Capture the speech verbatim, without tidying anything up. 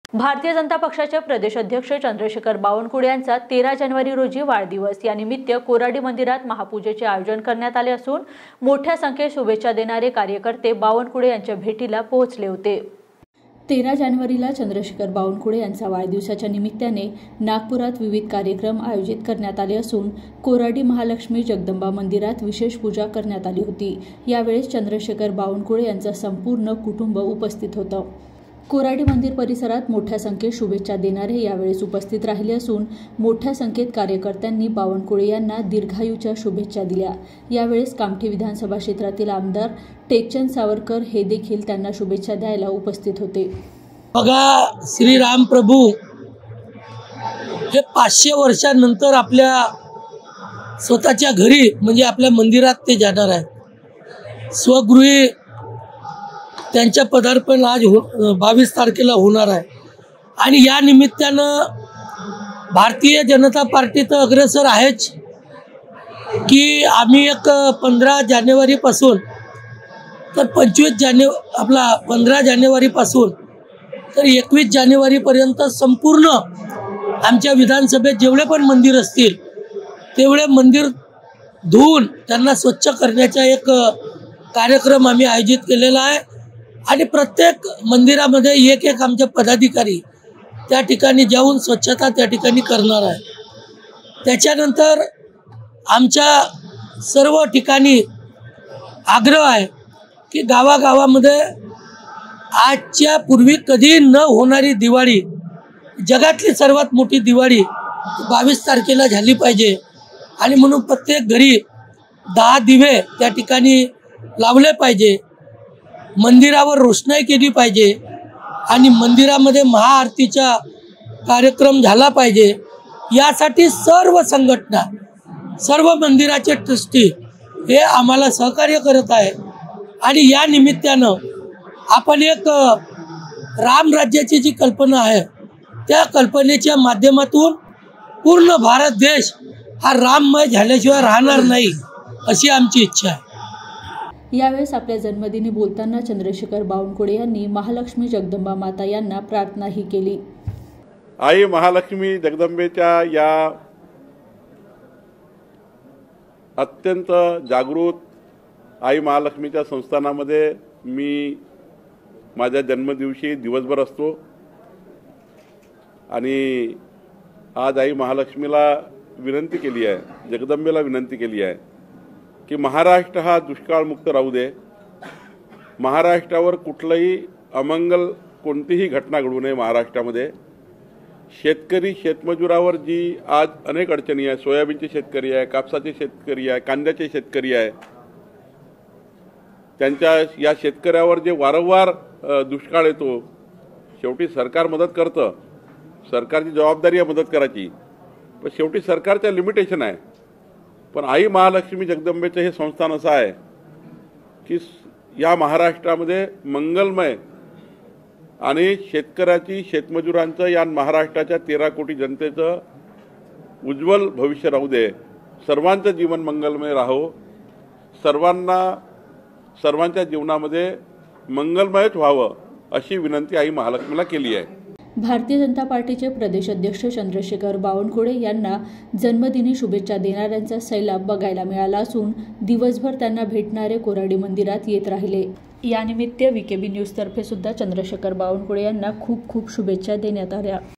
भारतीय जनता पक्षाचे प्रदेश अध्यक्ष चंद्रशेखर बावनकुळे यांचा तेरा जानेवारी रोजी वाढदिवस या निमित्त कोराडी मंदिरात महापूजेचे आयोजन करण्यात आले असून मोठ्या संख्येत शुभेच्छा देणारे कार्यकर्ते बावनकुळे यांच्या भेटीला पोहोचले होते। तेरा जानेवारीला चंद्रशेखर बावनकुळे यांचा वाढदिवसाच्या निमित्ताने नागपुरात विविध कार्यक्रम आयोजित करण्यात आले असून कोराडी महालक्ष्मी जगदंबा मंदिरात विशेष पूजा करण्यात आली होती। यावेळी चंद्रशेखर बावनकुळे यांचा संपूर्ण कुटुंब उपस्थित होतं। कोराडी मंदिर परिसरात मोठ्या संख्येत शुभेच्छा देणारे यावेळेस उपस्थित राहिले असून मोठ्या संख्येत कार्यकर्त्यांनी बावनकुळे यांना दीर्घायुच्या शुभेच्छा दिल्या। यावेळेस कामठी विधानसभा क्षेत्रातील आमदार टेकचंद सावरकर हे देखील त्यांना शुभेच्छा द्यायला उपस्थित होते। बघा, श्रीराम प्रभू हे पाचशे वर्षांनंतर आपल्या स्वतःच्या घरी म्हणजे आपल्या मंदिरात ते जाणार आहेत। स्वगृही त्यांच्या पदार्पण आज हो बावीस तारखेला होणार आहे आणि या निमित्तानं भारतीय जनता पार्टी तर अग्रेसर आहेच की आम्ही एक पंधरा जानेवारीपासून तर पंचवीस जानेव आपला पंधरा जानेवारीपासून तर एकवीस जानेवारीपर्यंत संपूर्ण आमच्या विधानसभेत जेवढे पण मंदिर असतील तेवढे मंदिर धुवून त्यांना स्वच्छ करण्याचा एक कार्यक्रम आम्ही आयोजित केलेला आहे आणि प्रत्येक मंदिरामध्ये एक एक आमचे पदाधिकारी त्या ठिकाणी जाऊन स्वच्छता त्या ठिकाणी करणार आहे। त्याच्यानंतर आमच्या सर्व ठिकाणी आग्रह आहे की गावागावामध्ये आजच्या पूर्वी कधी न होणारी दिवाळी, जगातली सर्वात मोठी दिवाळी बावीस तारखेला झाली पाहिजे आणि म्हणून प्रत्येक घरी दहा दिवे त्या ठिकाणी लावले पाहिजे, मंदिरावर रोषणाई केली पाहिजे आणि मंदिरामध्ये महाआरतीचा कार्यक्रम झाला पाहिजे। यासाठी सर्व संघटना, सर्व मंदिराचे ट्रस्टी हे आम्हाला सहकार्य करत आहे आणि या निमित्तानं आपण एक रामराज्याची जी कल्पना आहे त्या कल्पनेच्या माध्यमातून पूर्ण भारत देश हा राममय झाल्याशिवाय राहणार नाही अशी आमची इच्छा आहे। यावेळेस आपल्या जन्मदिनी बोलताना चंद्रशेखर बावनकुळे यांनी महालक्ष्मी जगदंबा माता यांना प्रार्थनाही केली। आई महालक्ष्मी जगदंबेच्या या अत्यंत जागृत आई महालक्ष्मीच्या संस्थानामध्ये मी माझ्या जन्मदिवशी दिवसभर असतो आणि आज आई महालक्ष्मीला विनंती केली आहे, जगदंबेला विनंती केली आहे की महाराष्ट्र हा दुष्काळमुक्त राहू दे, महाराष्ट्रावर कुठलंही अमंगल कोणतीही घटना घडू नये। महाराष्ट्रामध्ये शेतकरी शेतमजुरावर जी आज अनेक अडचणी आहे, सोयाबीनचे शेतकरी आहे, कापसाचे शेतकरी आहे, कांद्याचे शेतकरी आहे, त्यांच्या या शेतकऱ्यावर जे वारंवार दुष्काळ येतो, शेवटी सरकार मदत करतं, सरकारची जबाबदारी आहे मदत करायची, पण शेवटी सरकारच्या लिमिटेशन आहे। पण आई महालक्ष्मी जगदंबेचं हे संस्थान असं आहे की या महाराष्ट्रामध्ये मंगलमय आणि शेतकऱ्याची, शेतमजुरांचं, या महाराष्ट्राच्या तेरा कोटी जनतेचं उज्ज्वल भविष्य राहू दे, सर्वांचं जीवन मंगलमय राहो, सर्वांना सर्वांच्या जीवनामध्ये मंगलमयच व्हावं अशी विनंती आई महालक्ष्मीला केली आहे। भारतीय जनता पार्टीचे प्रदेश अध्यक्ष चंद्रशेखर बावनकुळे यांना जन्मदिनी शुभेच्छा देणाऱ्यांचा सैलाब बघायला मिळाला असून दिवसभर त्यांना भेटणारे कोराडी मंदिरात येत राहिले। यानिमित्त व्हीकेबी न्यूज तर्फे सुद्धा चंद्रशेखर बावनकुळे यांना खूप खूप शुभेच्छा देण्यात आल्या।